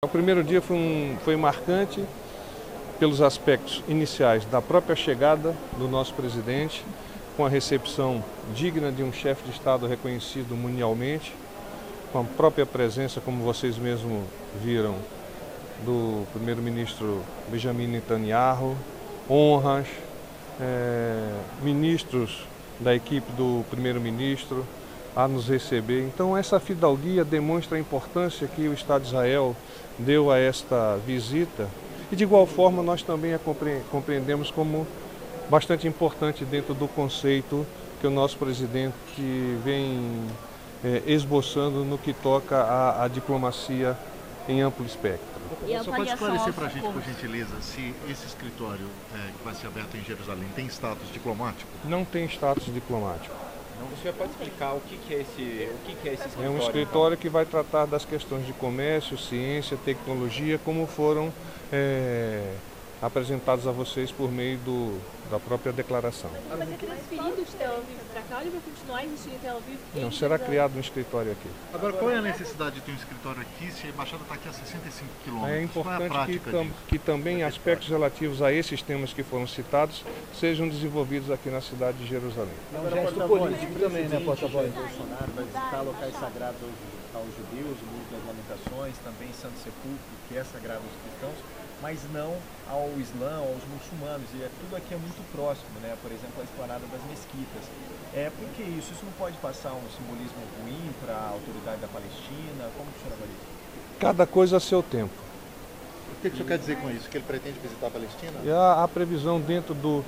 O primeiro dia foi marcante pelos aspectos iniciais da própria chegada do nosso presidente, com a recepção digna de um chefe de Estado reconhecido mundialmente, com a própria presença, como vocês mesmos viram, do primeiro-ministro Benjamin Netanyahu, honras, ministros da equipe do primeiro-ministro a nos receber. Então essa fidalguia demonstra a importância que o Estado de Israel deu a esta visita e de igual forma nós também a compreendemos como bastante importante dentro do conceito que o nosso presidente vem esboçando no que toca à diplomacia em amplo espectro. Você pode esclarecer para a gente, por gentileza, se esse escritório que vai ser aberto em Jerusalém tem status diplomático? Não tem status diplomático. Não, o senhor pode explicar o que é esse escritório? É um escritório que vai tratar das questões de comércio, ciência, tecnologia, como foram apresentados a vocês por meio da própria declaração. Vai ser transferido de Tel Aviv para cá ou vai continuar existindo em Tel Aviv? Não, será criado um escritório aqui. Agora, qual é a necessidade de ter um escritório aqui se a embaixada está aqui a 65 quilômetros? É importante que também aspectos relativos a esses temas que foram citados sejam desenvolvidos aqui na cidade de Jerusalém. É um gesto político também, né, porta-voz? Bolsonaro vai visitar locais sagrados aos judeus, o Muro das Lamentações, também Santo Sepulcro, que é sagrado aos cristãos, mas não ao Islã, aos muçulmanos, e tudo aqui é muito próximo, né? Por exemplo, a esplanada das mesquitas. Por que isso? Isso não pode passar um simbolismo ruim para a autoridade da Palestina? Como que o senhor avalia isso? Cada coisa a seu tempo. O que o senhor quer dizer com isso? Que ele pretende visitar a Palestina? E a previsão dentro do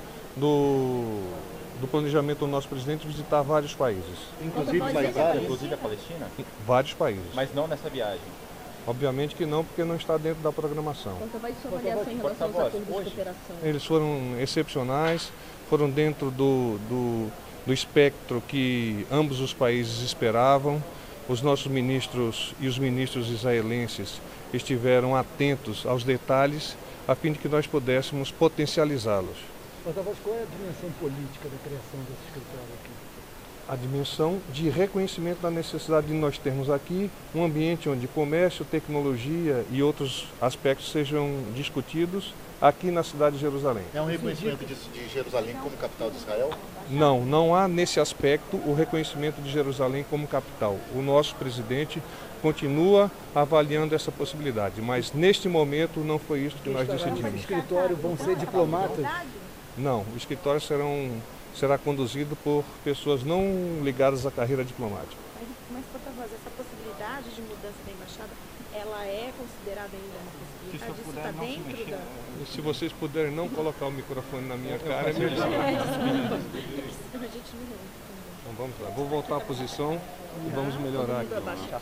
planejamento do nosso presidente visitar vários países. Inclusive a Palestina? Vários países. Mas não nessa viagem? Obviamente que não, porque não está dentro da programação. Quanto vai sua avaliação em relação aos acordos de cooperação? Eles foram excepcionais, foram dentro do espectro que ambos os países esperavam. Os nossos ministros e os ministros israelenses estiveram atentos aos detalhes, a fim de que nós pudéssemos potencializá-los. Porta-voz, qual é a dimensão política da criação desse escritório aqui? A dimensão de reconhecimento da necessidade de nós termos aqui um ambiente onde comércio, tecnologia e outros aspectos sejam discutidos aqui na cidade de Jerusalém. É um reconhecimento de Jerusalém como capital de Israel? Não há nesse aspecto o reconhecimento de Jerusalém como capital. O nosso presidente continua avaliando essa possibilidade, mas neste momento não foi isso que nós decidimos. No escritório vão ser diplomatas? Não, o escritório será conduzido por pessoas não ligadas à carreira diplomática. Mas, porta-voz, essa possibilidade de mudança da embaixada, ela é considerada ainda uma possibilidade? Isso está dentro da... Se vocês puderem não colocar o microfone na minha cara, é melhor. Então vamos lá, vou voltar à posição e vamos melhorar aqui.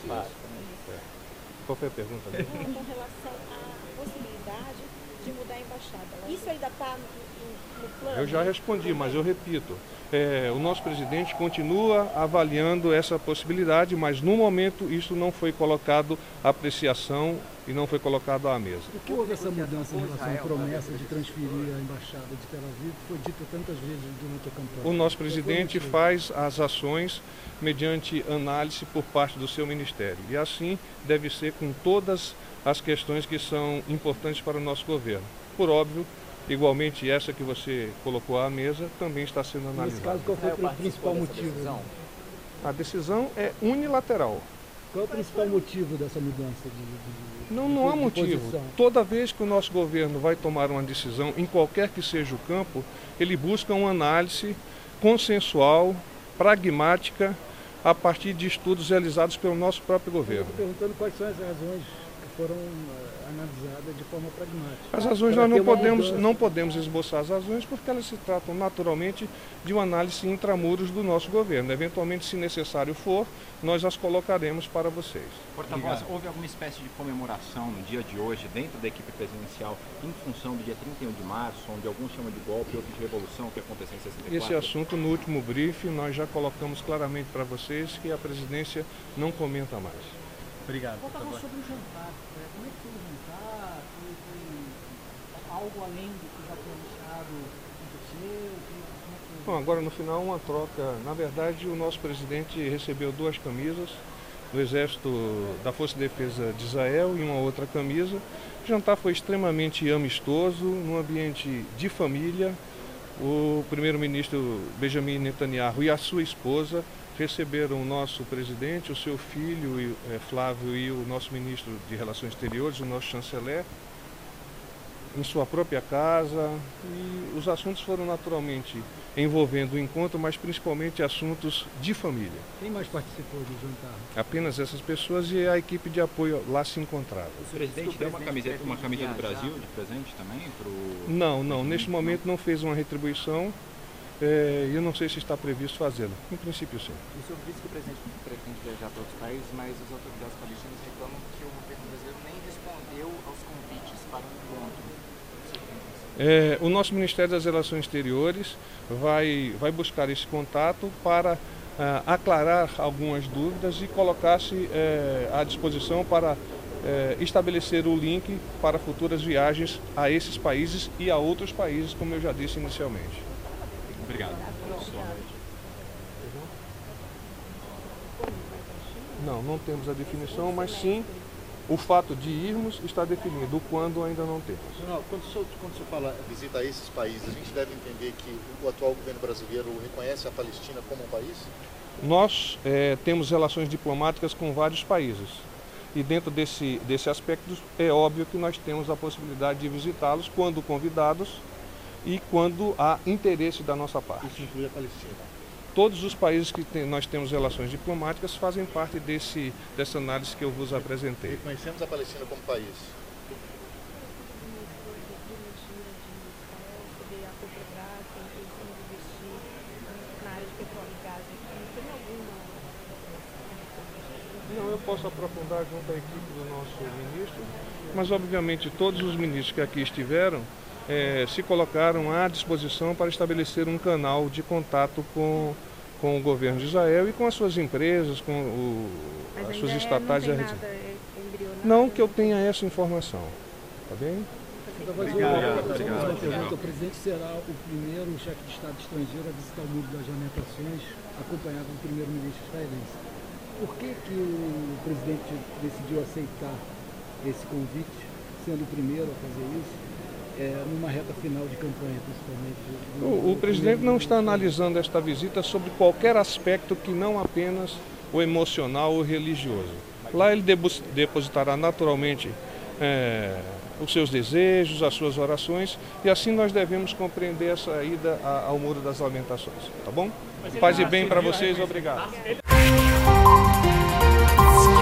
Qual foi a pergunta? Com relação à possibilidade de mudar a embaixada. Isso ainda está no plano? Eu já respondi, mas eu repito. O nosso presidente continua avaliando essa possibilidade, mas no momento isso não foi colocado à apreciação e não foi colocado à mesa. Por que houve essa mudança em relação à promessa de transferir a embaixada de Tel Aviv, que foi dita tantas vezes durante a campanha? O nosso presidente faz as ações mediante análise por parte do seu ministério. E assim deve ser com todas as questões que são importantes para o nosso governo. Por óbvio, igualmente essa que você colocou à mesa também está sendo analisada. Nesse caso, qual foi o principal motivo? A decisão é unilateral. Qual é o principal motivo dessa mudança Não há motivo. Posição? Toda vez que o nosso governo vai tomar uma decisão, em qualquer que seja o campo, ele busca uma análise consensual, pragmática, a partir de estudos realizados pelo nosso próprio governo. Estou perguntando quais são as razões que foram analisadas de forma pragmática. As razões nós não podemos esboçar as razões porque elas se tratam naturalmente de uma análise intramuros do nosso governo. Eventualmente, se necessário for, nós as colocaremos para vocês. Porta-voz, houve alguma espécie de comemoração no dia de hoje dentro da equipe presidencial em função do dia 31 de março, onde alguns chamam de golpe, outros de revolução, que aconteceu em 64? Esse assunto, no último briefing, nós já colocamos claramente para vocês que a presidência não comenta mais. Obrigado. Vou falar sobre o jantar. Como é que foi o jantar? Foi algo além do que já foi anunciado aconteceu? Bom, agora no final uma troca. Na verdade, o nosso presidente recebeu 2 camisas do Exército da Força de Defesa de Israel e uma outra camisa. O jantar foi extremamente amistoso, num ambiente de família. O primeiro-ministro Benjamin Netanyahu e a sua esposa receberam o nosso presidente, o seu filho Flávio e o nosso ministro de Relações Exteriores, o nosso chanceler, em sua própria casa, e os assuntos foram naturalmente envolvendo o encontro, mas principalmente assuntos de família. Quem mais participou do jantar? Apenas essas pessoas e a equipe de apoio lá se encontrava. O presidente deu uma camisa do Brasil de presente também? Não, neste momento não fez uma retribuição. Eu não sei se está previsto fazê-lo. Em princípio, sim. O senhor disse que o presidente pretende viajar para outros países, mas as autoridades palestinas reclamam que o governo brasileiro nem respondeu aos convites para o encontro. O nosso Ministério das Relações Exteriores vai buscar esse contato para aclarar algumas dúvidas e colocar-se à disposição para estabelecer o link para futuras viagens a esses países e a outros países, como eu já disse inicialmente. Obrigado. Não temos a definição, mas sim o fato de irmos está definido, o quando ainda não temos. Quando o senhor fala visita a esses países, a gente deve entender que o atual governo brasileiro reconhece a Palestina como um país? Nós temos relações diplomáticas com vários países e dentro desse aspecto é óbvio que nós temos a possibilidade de visitá-los quando convidados e quando há interesse da nossa parte. Isso inclui a Palestina? Todos os países que nós temos relações diplomáticas fazem parte dessa análise que eu vos apresentei. Reconhecemos a Palestina como país? Não, eu posso aprofundar junto à equipe do nosso ministro, mas obviamente todos os ministros que aqui estiveram se colocaram à disposição para estabelecer um canal de contato com o governo de Israel e com as suas empresas, com as suas estatais. Não que eu tenha essa informação, tá bem? Obrigado. O presidente será o primeiro chefe de Estado estrangeiro a visitar o Muro das Lamentações, acompanhado do primeiro-ministro israelense. Por que o presidente decidiu aceitar esse convite, sendo o primeiro a fazer isso? Numa reta final de campanha, principalmente. O presidente não está analisando esta visita sobre qualquer aspecto que não apenas o emocional ou religioso. Lá ele depositará naturalmente os seus desejos, as suas orações, e assim nós devemos compreender essa ida ao Muro das Lamentações, tá bom? Paz e bem para vocês, obrigado.